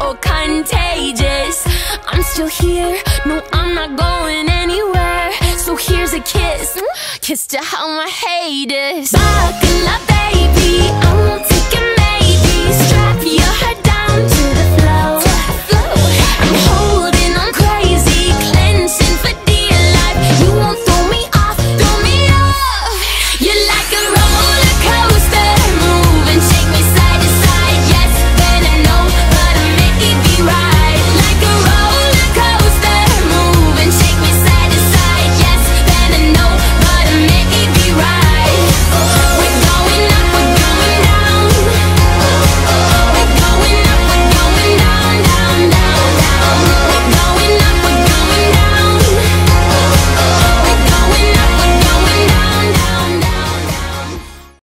so contagious. I'm still here, no, I'm not going anywhere. So here's a kiss, kiss to all my haters. Buckle up, baby, I won't